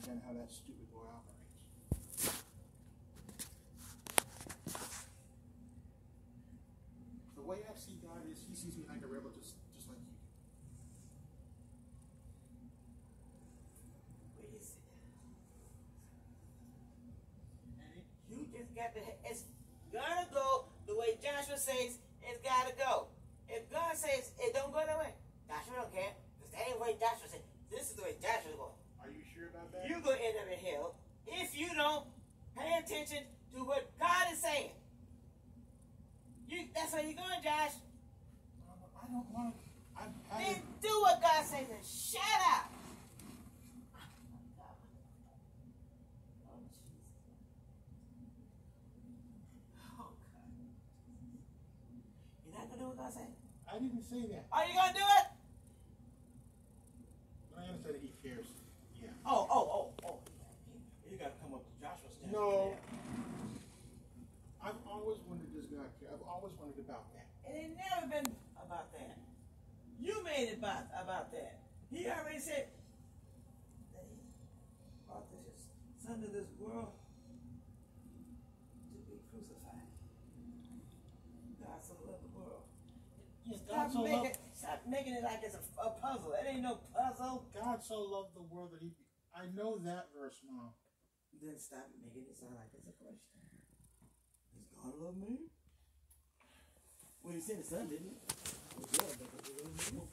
understand how that stupid boy operates. The way I see God is, he sees me like a rebel, just like you. Where you see? You just got to. It's gotta go the way Joshua says. It's gotta go. If God says it don't go that way, Joshua don't care. Because that ain't the way Joshua said. This is the way Joshua's going. Are you sure about that? You're going to end up in hell if you don't pay attention to what God is saying. That's where you're going, Josh. I don't want to. Then do what God says and shut up. Oh, God. You're not going to do what God says? I didn't say that. Are you going to do it? But I understand that he cares. Yeah. Oh. You got to come up to Joshua's standard. No. I've always wondered, does God care? I've always wondered about that. It ain't never been about that. You made it about that. He already said that he brought this son to this world to be crucified. God so loved the world. Stop making it like it's a puzzle. It ain't no puzzle. God so loved the world that he... I know that verse, Mom. Then stop making it sound like it's a question. Does God love me? Well, he sent his son, didn't he? Well, yeah, but he loved me.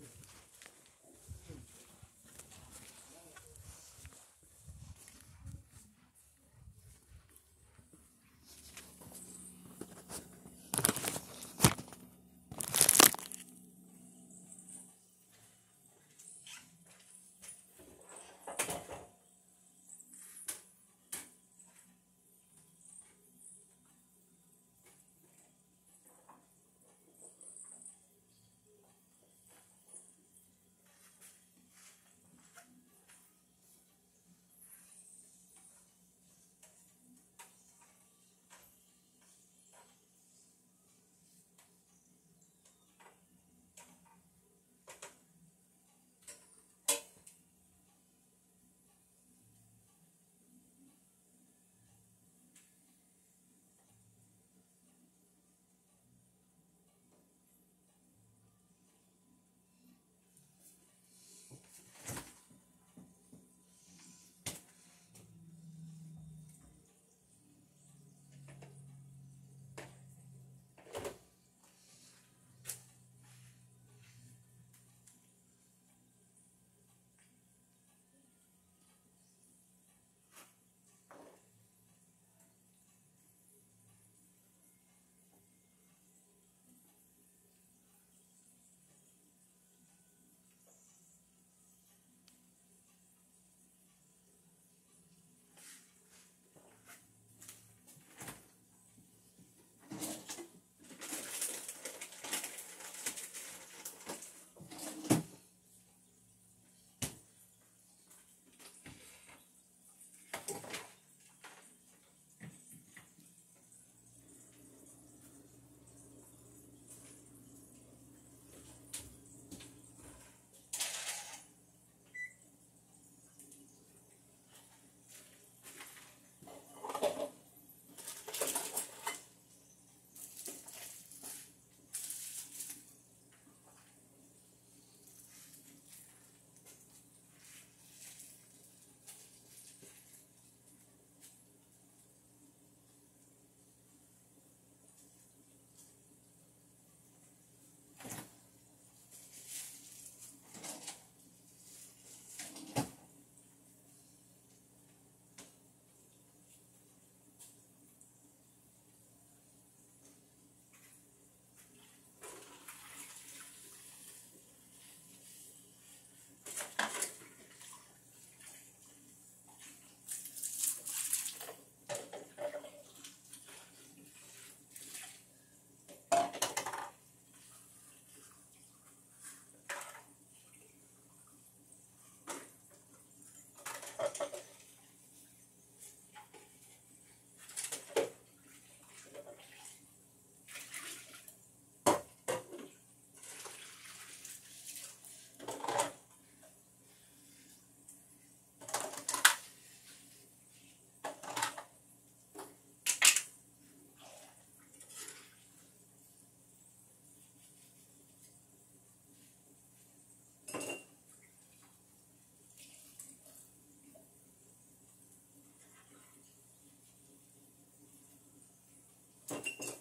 Amen.